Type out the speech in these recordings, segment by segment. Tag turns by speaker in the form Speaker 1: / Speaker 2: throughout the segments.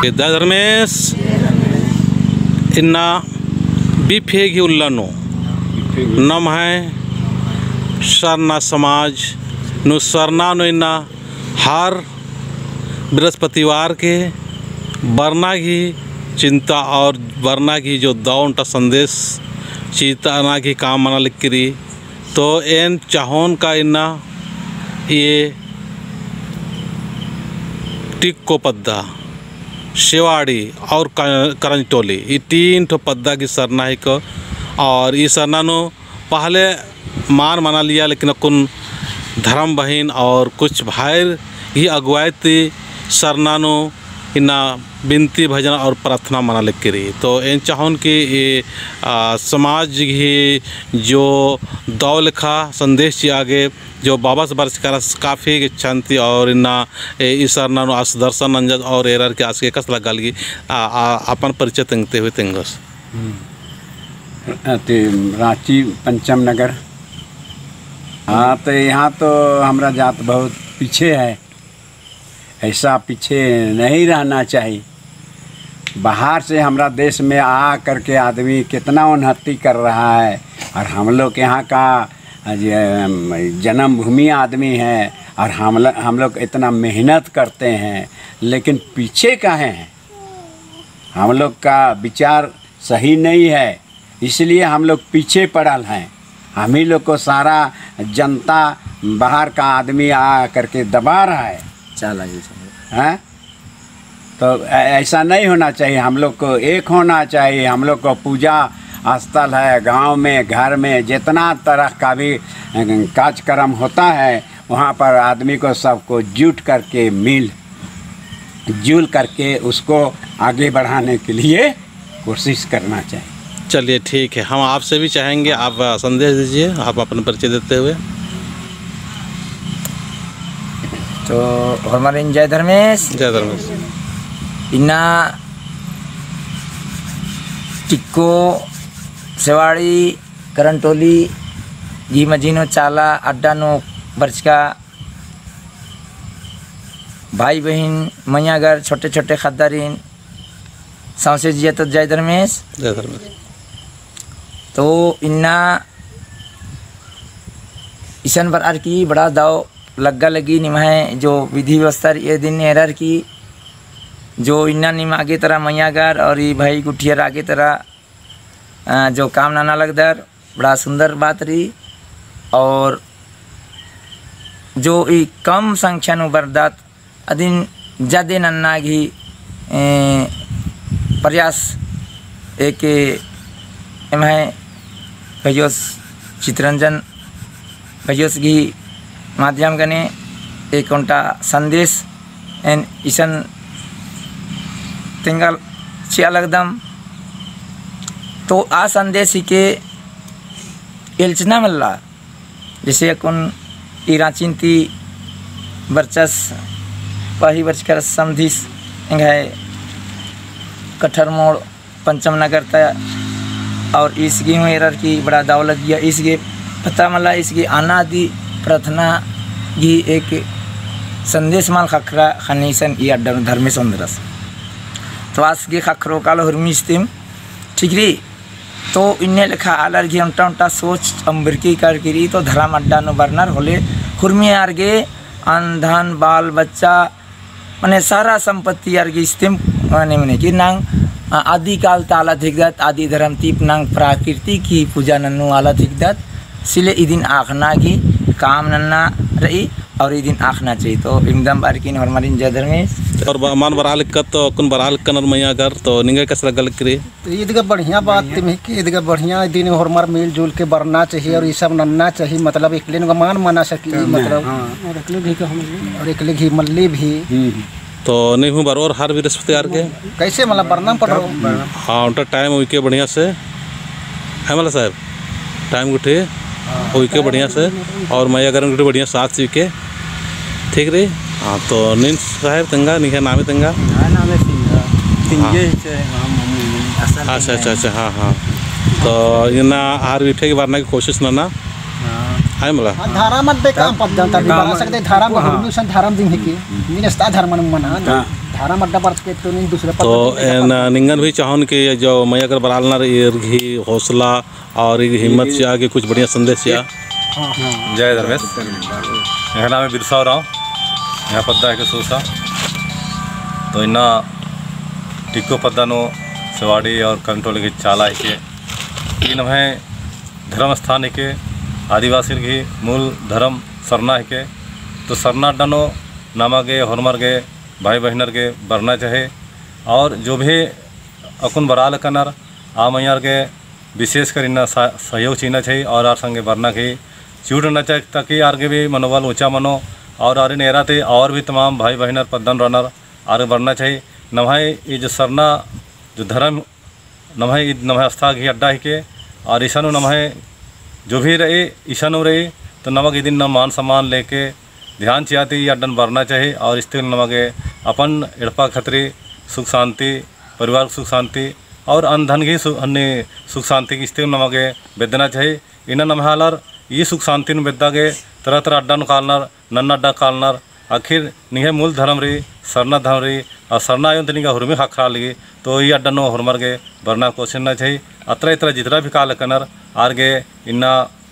Speaker 1: धर्मेश इन्ना बिफेगी उल्लानो नम है सरना समाज नु सरना नु इन्ना हर बृहस्पतिवार के बरना की चिंता और बरना की जो दौंटा संदेश चीताना की काम मना लिख करी तो एन चाहोन का इन्ना ये टिक्को पद्दा शिवाड़ी और करंजटोली ये 3 ठो पद्दा की सरना है को और ये सरना नो पहले मान मना लिया लेकिन कुन धर्म बहन और कुछ भाई ही अगुवाई थी सरना नो इन्ना बिनती भजन और प्रार्थना मना लिख करी तो इन चाहोन कि ये समाज ही जो दौ लिखा संदेश ची आगे जो बाबा से बरस कर काफ़ी शांति और इन्ना इस सरना नो आस दर्शन अंजद और एरर के आस के कस लगा लगी अपन परिचय तंगते हुए तंगस
Speaker 2: रांची पंचम नगर। हाँ तो यहाँ तो हमारा जात बहुत पीछे है, ऐसा पीछे नहीं रहना चाहिए। बाहर से हमारा देश में आ करके आदमी कितना उन्नति कर रहा है और हम लोग यहाँ का जन्मभूमि आदमी है और हम लोग इतना मेहनत करते हैं लेकिन पीछे काहे हैं। हम लोग का विचार सही नहीं है इसलिए हम लोग पीछे पड़ल हैं। हम ही लोग को सारा जनता बाहर का आदमी आ करके दबा रहा है। हैं तो ऐसा नहीं होना चाहिए। हम लोग को एक होना चाहिए। हम लोग को पूजा स्थल है गांव में घर में जितना तरह का भी कार्यक्रम होता है वहाँ पर आदमी को सबको जुट करके जुल करके उसको आगे बढ़ाने के लिए कोशिश करना चाहिए।
Speaker 1: चलिए ठीक है, हम आपसे भी चाहेंगे आप संदेश दीजिए आप अपना परिचय देते हुए।
Speaker 3: तो हमारे जय धर्मेश इन्ना टिक्को सेवाड़ी करंटोली जी मजीनो चाला अड्डा नो बर्च का भाई बहन मैयागर छोटे छोटे खद्दारीन सौसे जिया तो जय धर्मेश। तो इन्ना ईशन पर की बड़ा दाव लग्गा लगी निमाहे जो विधि व्यवस्था ये दिन एरर की जो इन्ना निम आगे तरह मैयागर और ये भाई गुठियर आगे तरह जो काम नाना लगदर बड़ा सुंदर बात रही और जो ये कम संख्या नु बरदात अदिन ज़्यादा नन्ना घी प्रयास एक एमें भैयोस चित्रंजन भैयोस घी माध्यम गने एक उनका संदेश एन ईशन तिंगल चिया लगदम तो आ संदेश ही के एलचना मल्ला जैसे कौन इराचिंती वर्चस पही वर्ष कर समधिस है कठर मोड़ पंचम नगर तय और इस गेहूँ एरर की बड़ा दाव लग गया इसके पता मला इसकी आना आदि प्रार्थना की एक संदेश माल खखरा खनीसन ये अड्डा धर्मे सौंदरस तो आज के खखरों का हुर्मिस्तिम ठीक रही तो इन्हें लिखा आलर घी उल्टा उल्टा सोच अम्बरकी कर गिरी तो धर्म अड्डा नो बर्नर होले हुर्मी आरगे अंधन बाल बच्चा मने सारा संपत्ति आरगे इस्तिम मने कि नांग आदि काल ताला थिकदत आदि धर्म तीप नांग प्रकृति की पूजा नन्नु आला थिकदत सिले इदिन आखना की काम नन्ना रही और इदिन आखना चाहिए तो एकदम बारकिन हरमारिन जय धर्मेश
Speaker 1: और मान बराल का तो कुन बराल कनर मैया कर तो निंगे कस लगल करे
Speaker 4: तो ये दिगा बढ़िया बात तुम्हें कि ये दिगा बढ़िया दिन हरमार मिल जुल के बरना चाहिए और ये सब नन्ना चाहिए मतलब एक लेन का मान मना सकी मतलब और एक ले घी मल्ली भी
Speaker 1: तो नहीं हूँ बरोर हर बृहस्पतिवार के
Speaker 4: कैसे मतलब बरना पड़ रहा।
Speaker 1: हाँ उनका टाइम उनके बढ़िया से है मतलब साहब टाइम उठे उनके बढ़िया से और मैया गर्म उठे बढ़िया साथ सीखे ठीक रही। हाँ तो नीन साहब तंगा निखा नाम है तंगा अच्छा अच्छा अच्छा हाँ हाँ तो ये ना हार उठे की बारना की कोशिश ना है मला
Speaker 4: धारा मत पे काम पद जानता भी बना सकते धारा में हम भी सन धारा दिन है कि मिनस्ता धर्म मन मना धारा मड्डा बरस के तो नहीं दूसरे
Speaker 1: तो निंगन भी चाहन कि जो मैं अगर बरालना घी हौसला और हिम्मत से आगे कुछ बढ़िया संदेश या
Speaker 5: जय धर्मेश यहाँ नाम बिरसा राव यहाँ पद्दा है सूसा तो इन्ना टिक्को पद्दानो सेवाड़ी और कंट्रोल की चाला है कि इन हमें धर्म स्थान है के आदिवासी की मूल धर्म सरना है के तो सरना डनो नामा के हरमर के भाई बहनर के बरना चाहे और जो भी अकुन बराल कनर आमयार के विशेष कर इन्ना सहयोग चीना चाहिए और आर संगे बरना की चूट न चाहिए ताकि आर के भी मनोबल ऊंचा मनो और आर नेराते और भी तमाम भाई बहनर पद्दन रनर आर बढ़ना चाहिए नभाई ये जो सरना जो धर्म नभाई नभाई आस्था घी अड्डा ही के और ईशानु नभाई जो भी रहे ईशानु रहे तो नमक दिन न मान सम्मान लेके ध्यान चाहती अड्डन बढ़ना चाहिए और इस नमगे अपन इड़पा खतरे सुख शांति परिवार सुख शांति और अनधन की सुख शांति की स्थिति नमगे बेदना चाहिए इन नमहालर ये सुख शांति बेदा के तरह तरह अड्डा कालनर नन्न अड्डा कालनर आखिर निहे मूल धर्म रही सरना धर्म रही और सरना आयो तनिका हुरमी खाखरा लगी तो ये अड्डा नो हुरमर के बरना कोशिश न चाहिए अत्र इतर जितना भी काल कनर आर गे इन्ना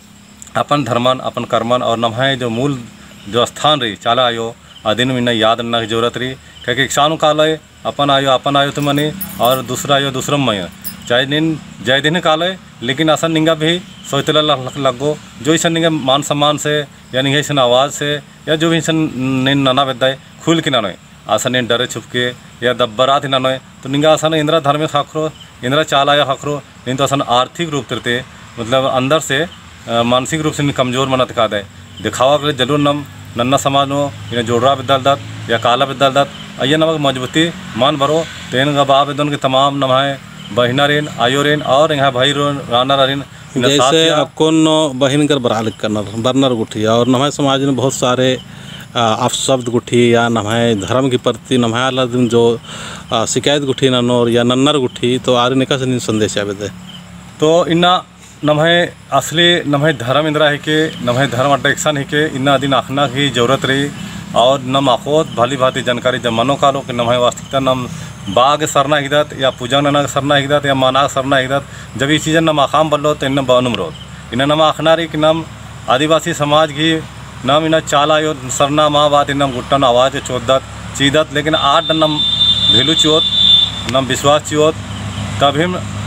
Speaker 5: अपन धर्मन अपन कर्मन और नमहे जो मूल जो स्थान रही चाला आयो आदिन में याद रखना की जरूरत रही क्योंकि शानु काल है अपन आयो तो मनी और दूसरा आयो दूसरम मय चाहे दिन जय दिन काल है लेकिन असन निंगा भी सोचला लगो जो इसन निंगा मान सम्मान से या निंगा इसन आवाज़ से या जो भी इसन नाना बेदाय खुल के ना नोए आसन डरे छुपके या दब्बरात ना नोए तो निंगा आसन इंदिरा धर्म खाखरो इंदिरा चाला या खाखरो नहीं तो आसन आर्थिक रूप तरते मतलब अंदर से मानसिक रूप से कमजोर मना दिखा दे दिखावा कर जरूर नन्ना समाज नो इन्हें जोड़रा बिदाल दात या काला बिदाल दात अय्या नमक मजबूती मान भरो तो इनका बाप इधन के तमाम नमाए बहिना रेन आयो रेन और यहाँ भाई राना रेन
Speaker 1: जैसे कौन बहन कर बराल करनर बरनर गुठी और नमाय समाज में बहुत सारे अपशब्द गुठी या नमाय धर्म के प्रति नमाय जो शिकायत गुठी ननोर या नन्नर गुठी तो आर निका से संदेश आवे दे
Speaker 5: तो इन्ना नमहे असली नमहे धर्म इंदिरा है के नमहे धर्म अड्डा एक्शन है के इन्ना दिन आखना की जरूरत रही और नम आखोत भली भांति जानकारी जब मनो कालो कि नमहे वास्तविकता नम बाग सरना हिदात या पूजा नना सरना हिदात या माना सरना हिदात जब ये चीज़ें नम आखाम बल्लो तो इन बनम रोद इन्हें नम आखना रही कि नम आदिवासी समाज की नम इन्हें चाला यो सरना माँ बात इन्हें गुट्टन आवाज़ चोदत चीदत लेकिन आठ नम भेलू चोत नम विश्वास चोत तभी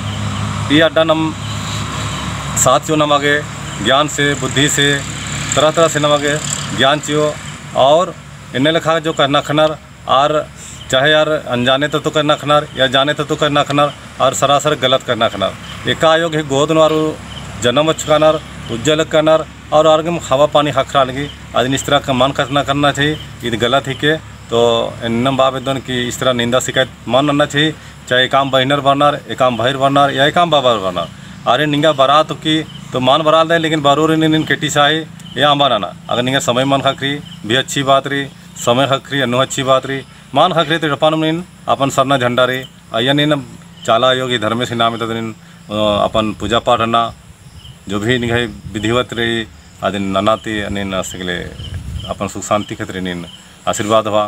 Speaker 5: ये अड्डा नम साथ चो नमगे ज्ञान से बुद्धि से तरह तरह से नमगे ज्ञान चियो और इन्हें लिखा जो करना खनर और चाहे यार अनजाने तो करना खनर या जाने तो करना खनर और सरासर गलत करना खनर एक आयोग है गोद नारू जन्म चुकानर उज्जवल करनर और आर्गम हवा पानी खखरा लगी आज इस तरह का मन करना चाहिए ये गलत ही के तो इन बाबेदन की इस तरह निंदा शिकायत मान करना चाहिए चाहे एक आम बहनर बनर एक आम भाई बनर या एक आम बाबा बनर अरे निंगा बरात की तो मान बराल दे लेकिन बारूर इन केटी साही या आंबा नाना अगर निंगा समय मन खखरी भी अच्छी बात रही समय खखरी अनु अच्छी बात रही मान खखरी तो अपन इन अपन सरना झंडा रही अयन इन चाला योगी धर्म से नाम इन अपन पूजा पाठ ना जो भी निगा विधिवत रही आदि ननाती अनिन सगले अपन सुख शांति खतरे इन आशीर्वाद हुआ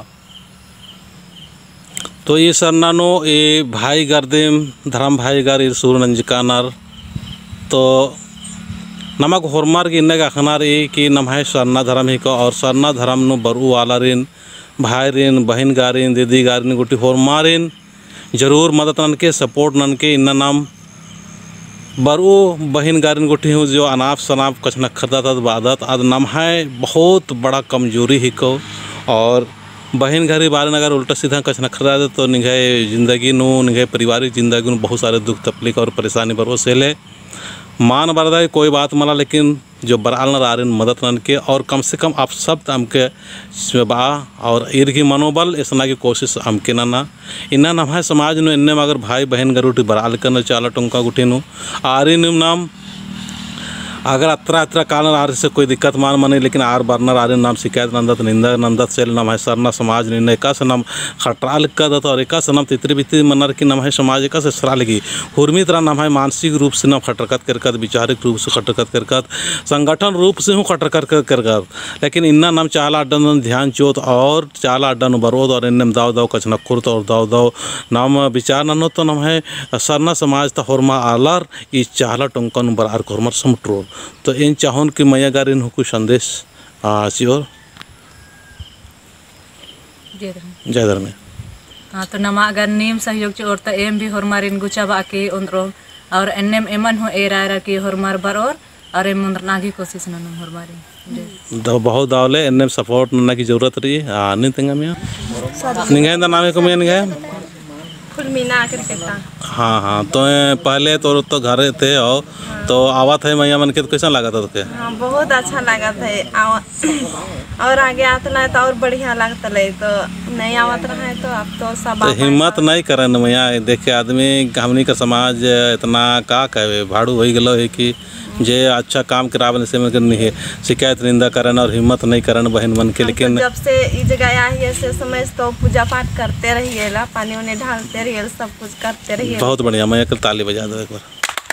Speaker 1: तो ये सरनानो ये भाई गर्देम धर्म भाई गार सूर नंजकानार तो नमक होरमार की इन्ने आखनार ये कि नमाय सरना धर्म ही को और सरना धर्म नो बरू वाला रिन भाई रिन बहन गारिन दीदी गारिन गुटी होरमारिन जरूर मदद नन के सपोर्ट नन के इन्ना नाम बरू बहन गारिन गुटी हूँ जो अनाप शनाप कछ न खरदात बादत आद नमाय बहुत बड़ा कमजोरी ही को और बहन घरी बारे अगर उल्टा सीधा कछ न खरदा दे तो निगाहे जिंदगी नो निगाहे पारिवारिक जिंदगी नो बहुत सारे दुख तकलीफ और परेशानी बरो सेले मान बरदा कोई बात मला लेकिन जो बराल न रारिन मदद नन के और कम से कम आप सब हमके बा और ईर की मनोबल इसना की कोशिश हमके ना इन्ना नमाय समाज नो इन्ने अगर भाई बहन गरुटी बराल करना चाला टोंका गुटी नो आरिन नाम अगर अत्र काल आर से कोई दिक्कत मान मने लेकिन आर बर्नर आर्य नाम शिकायत नंदत निंदा नंदत सेल नाम है सरना समाज निर्णय एका से नाम खटराल का दत और एका से नाम तितरी बितरी मनर की नाम है समाज एका से सरा लगी हुर्मी तरह नाम है मानसिक रूप से नाम खटरकत करकत विचारिक रूप से खटरकत करकत संगठन रूप से हूँ खटरकत करकत लेकिन इन्ना नाम चाला अड्डा ध्यान चोत और चाला अड्डा बरोद और इन्नम दाव दाव कचनकुर्त और दाव दाव नाम विचार ननो तो नाम है सरना समाज ता होरमा आलर ई चाला टोंकन बरार कोरमर समट्रोर तो इन चाहन कि मैया गार इन कुछ संदेश सियोर जय धर्म
Speaker 6: हाँ तो नमा अगर नीम सहयोग च और एम भी हरमार इन गुचा बाकी उन्द्रो और एनएम एमन हो ए राय की हरमार बर और एम नागी कोशिश ननु हरमारी
Speaker 1: दो बहुत दावले एनएम सपोर्ट नना की जरूरत रही नहीं तेंगा मिया निगाह दा नाम को मिया निगाह
Speaker 7: फुलमीना क्रिकेटा।
Speaker 1: हाँ तो पहले तो घर थे और तो आवा थे मैया मन के तो कैसा लगा था तुके?
Speaker 7: हाँ बहुत अच्छा लगा था और आगे आता है तो और बढ़िया लगता है तो नहीं आवत रहा है तो अब तो सब
Speaker 1: तो हिम्मत नहीं करे न मैया देखे आदमी हमनी का समाज इतना का कहे भाड़ू हो गलो है कि जे अच्छा काम करावे से करनी है शिकायत निंदा करन और हिम्मत नहीं करन बहन मन के लेकिन
Speaker 7: जब से ई जगह आई है से समय तो पूजा पाठ करते रहिए ला पानी उन्हें ढालते रहिए सब कुछ करते रहिए।
Speaker 1: बहुत बढ़िया मैया कल ताली बजा दो एक बार।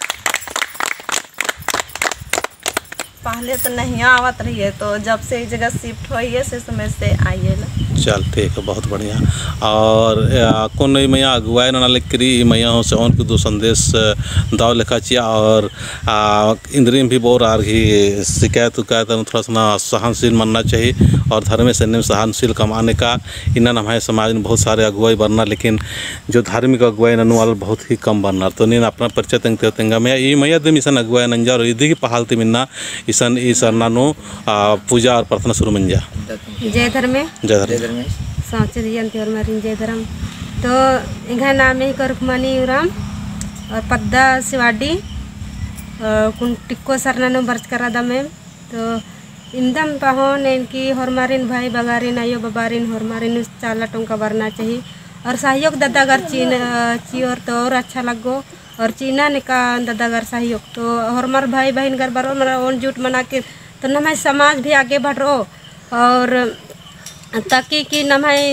Speaker 7: पहले तो नहीं आवत रही है तो जब से इस जगह शिफ्ट हुई है से समय से आइए ला।
Speaker 1: चल ठीक है बहुत बढ़िया और कौन मैया अगुवाई ना लिखरी मैया हो से उनको दो संदेश दाव लिखा चाहिए और इंद्रियम भी बोर आ रही शिकायत उकायत थोड़ा सा सहनशील मानना चाहिए और धर्म से सहनशील कमाने का इन्हें हमारे समाज में बहुत सारे अगुवाई बनना लेकिन जो धार्मिक अगुवाई ननु वाला बहुत ही कम बनना तो नहीं अपना परिचय तेंगते तेंगा मैं ये मैया दे मिशन अगुवाई नंजा और इधी की पहालती मिलना ईसन ई सरनानो पूजा और प्रार्थना शुरू मंजा।
Speaker 8: जय धर्म
Speaker 1: जय धर्म
Speaker 8: सांचे जयंती और मारिन जय धर्म तो इनका नाम है करखमानी उराम और पद्दा सिवाडी कुन टिक्को सरनानो बर्च करा दा मैम तो इंदम पाहोन इनकी हरमारिन भाई बगारिन आयो बबारिन हरमारिन चाला टोंका भरना चाहिए और सहयोग दादागर चियोर तो और अच्छा लगो और चीना निका दादागर सहयोग तो हरमार भाई बहन घर बरो मरा ओन जुट मना के तो नमाय समाज भी आगे बढ़ रो और ताकि कि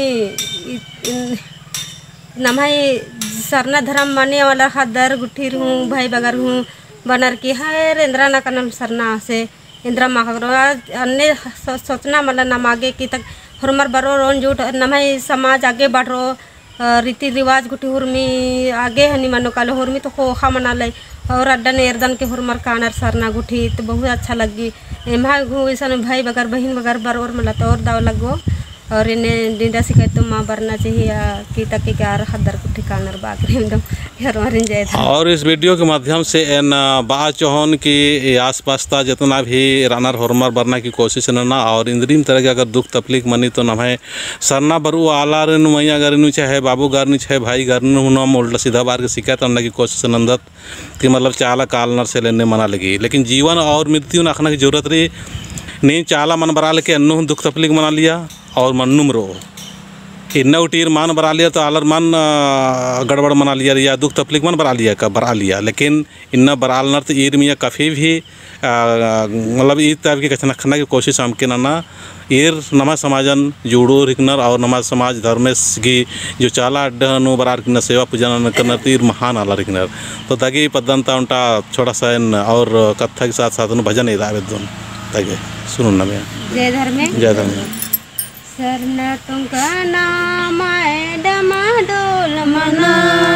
Speaker 8: नमाय सरना धर्म माने वाला खदर गुठीर हूँ भाई बगर हूँ बनर की है इंद्रा ना कनम सरना से इंद्रा माखरो अन्य सोचना मतलब नम आगे की तक हरमर बरो रोन जुट नमाय समाज आगे बढ़ रो रीति रिवाज गुटी हुरमी आगे हनी मानो काले हुरमी तो खोखा मना ले और अड्डा ने एरदन के हुरमर कानर सरना गुठी तो बहुत अच्छा लगी एमा घू ऐसा भाई बगर बहन बगर बर और मला तो और दाव लगो और इन्हें डिंडा शिकायत तो माँ भरना चाहिए कि तक क्या हदर गुठी कानर बाकरी एकदम हरमारिन जाए
Speaker 1: और इस वीडियो के माध्यम से इन बात चौहन की आसपास था जितना भी रानर हरमर भरना की कोशिश नना और इंद्रीम तरह के अगर दुख तकलीफ मनी तो न है सरना बरु आला रेनु मैया गर्नु चाहे बाबू गर्नु चाहे भाई गर्नु नम उल्टा सीधा बार के शिकायत करने की कोशिश नंदत कि मतलब चाला कालनर से लेने मना लगी लेकिन जीवन और मृत्यु रखने की जरूरत रही नहीं चाला मन बरा लेके अन्नू दुख तकलीफ मना लिया और मन्नुम रो इन्ना उटीर मान बरा लिया तो आलर मन गड़बड़ मना लिया या दुख तकलीफ मन बरा लिया का बरा लिया लेकिन इन्ना बराल नर तो ईर मियाँ काफ़ी भी मतलब ईद टाइप की कचना खाना की कोशिश हमके ना ईर नमा समाजन जुड़ो रिकनर और नमा समाज धर्म की जो चाला अड्डा नो बरार की सेवा पूजा न करना तीर महान आला रिकनर तो ताकि पद्धंता उनका छोटा सा और कथा के साथ साथ भजन इदावेदन ताकि सुनो ना मैं
Speaker 8: जय धर्म
Speaker 1: जय धर्म
Speaker 8: सरना टोंका नाम डमा डोल मना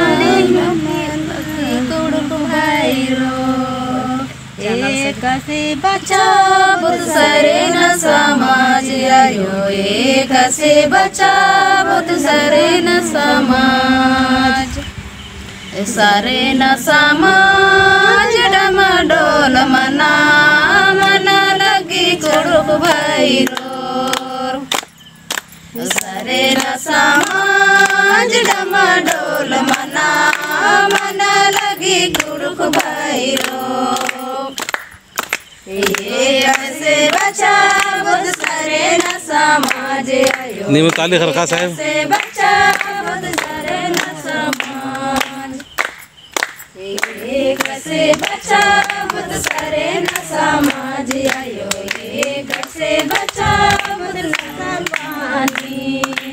Speaker 8: कसे बचा
Speaker 9: बुध सरे न समाज आयो एक से बचा बुध सरे न समाज सरे न समाज डमा डोल मना मना लगी कुड़ुक भाई सरे न समाज डमा डोल मना मना लगी गुरुख भाई ऐसे बचा बुध सरे न समाज आयो
Speaker 1: नीम काली खरखा साहब
Speaker 9: से बचा बुध सरे न समाज कैसे बचा बुध सरे नशा माज आयो एक से बचा बुध नशा पानी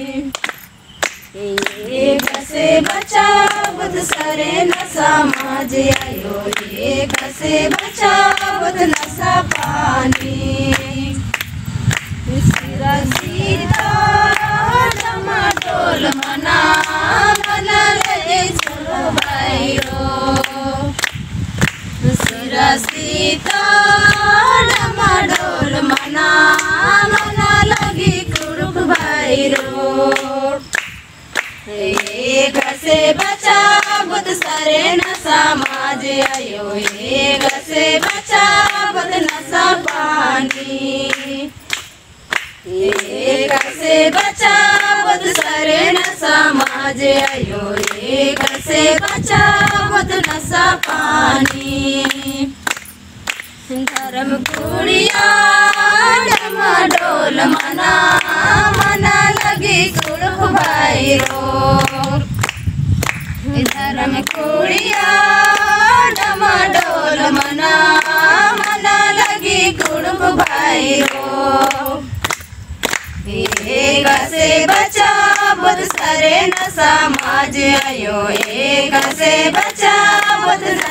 Speaker 9: एक से बचा बुध सरे नशा माज आयो एक से बचा बुध नशा पानी सिरा सीता डमाडोल मना मना ले चलो भाइयो सिरा सीता डमाडोल मना मना लगी कुरुक भाइरो एक से बचा बुध सरे नशा माज आयो एक से बचा बुध नशा पानी एक से बचा बुध सरे नशा माज आयो एक से बचा बुध नशा पानी धर्म कुड़िया डमाडोल मना मना लगी कुड़क भाइरो धर्म कुड़िया डमाडोल मना मना लगी कुड़क भाइरो एक से बचा बुध सरे नशा माज आयो एक से बचा बुध